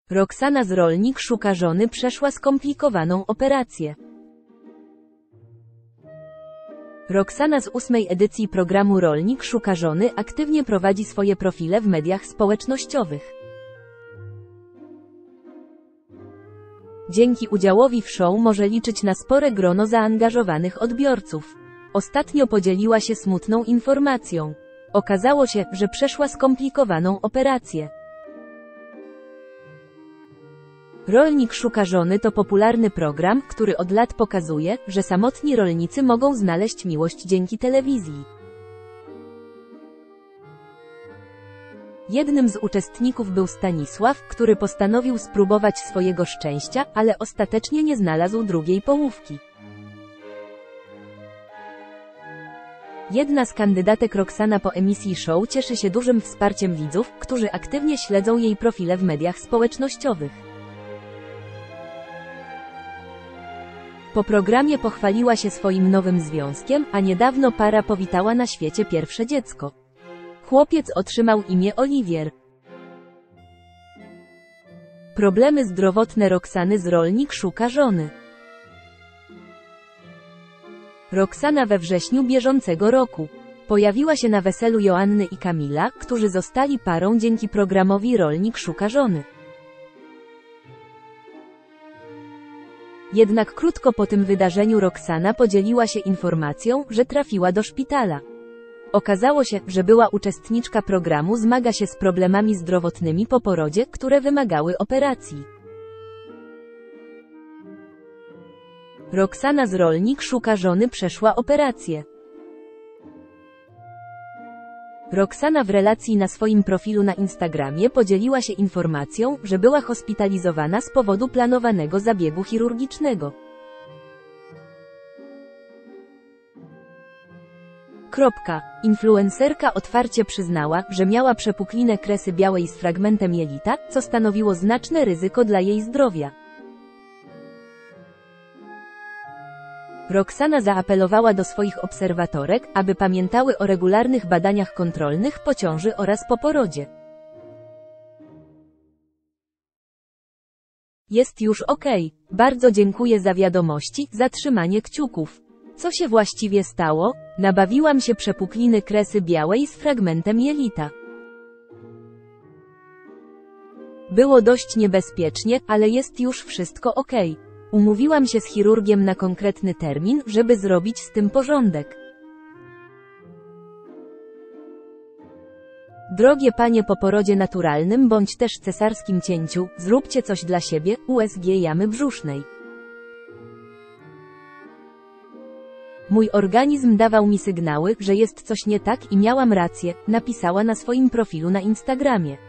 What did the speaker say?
Roxana z Rolnik szuka żony przeszła skomplikowaną operację. Roxana z 8. edycji programu Rolnik szuka żony aktywnie prowadzi swoje profile w mediach społecznościowych. Dzięki udziałowi w show może liczyć na spore grono zaangażowanych odbiorców. Ostatnio podzieliła się smutną informacją. Okazało się, że przeszła skomplikowaną operację. Rolnik szuka żony to popularny program, który od lat pokazuje, że samotni rolnicy mogą znaleźć miłość dzięki telewizji. Jednym z uczestników był Stanisław, który postanowił spróbować swojego szczęścia, ale ostatecznie nie znalazł drugiej połówki. Jedna z kandydatek Roxana po emisji show cieszy się dużym wsparciem widzów, którzy aktywnie śledzą jej profile w mediach społecznościowych. Po programie pochwaliła się swoim nowym związkiem, a niedawno para powitała na świecie pierwsze dziecko. Chłopiec otrzymał imię Oliwier. Problemy zdrowotne Roxany z Rolnik szuka żony. Roxana we wrześniu bieżącego roku pojawiła się na weselu Joanny i Kamila, którzy zostali parą dzięki programowi Rolnik szuka żony. Jednak krótko po tym wydarzeniu Roxana podzieliła się informacją, że trafiła do szpitala. Okazało się, że była uczestniczka programu zmaga się z problemami zdrowotnymi po porodzie, które wymagały operacji. Roxana z Rolnik szuka żony przeszła operację. Roxana w relacji na swoim profilu na Instagramie podzieliła się informacją, że była hospitalizowana z powodu planowanego zabiegu chirurgicznego. Influencerka otwarcie przyznała, że miała przepuklinę kresy białej z fragmentem jelita, co stanowiło znaczne ryzyko dla jej zdrowia. Roxana zaapelowała do swoich obserwatorek, aby pamiętały o regularnych badaniach kontrolnych po ciąży oraz po porodzie. Jest już okej. Bardzo dziękuję za wiadomości, za trzymanie kciuków. Co się właściwie stało? Nabawiłam się przepukliny kresy białej z fragmentem jelita. Było dość niebezpiecznie, ale jest już wszystko okej. Umówiłam się z chirurgiem na konkretny termin, żeby zrobić z tym porządek. Drogie panie po porodzie naturalnym bądź też cesarskim cięciu, zróbcie coś dla siebie, USG jamy brzusznej. Mój organizm dawał mi sygnały, że jest coś nie tak i miałam rację, napisała na swoim profilu na Instagramie.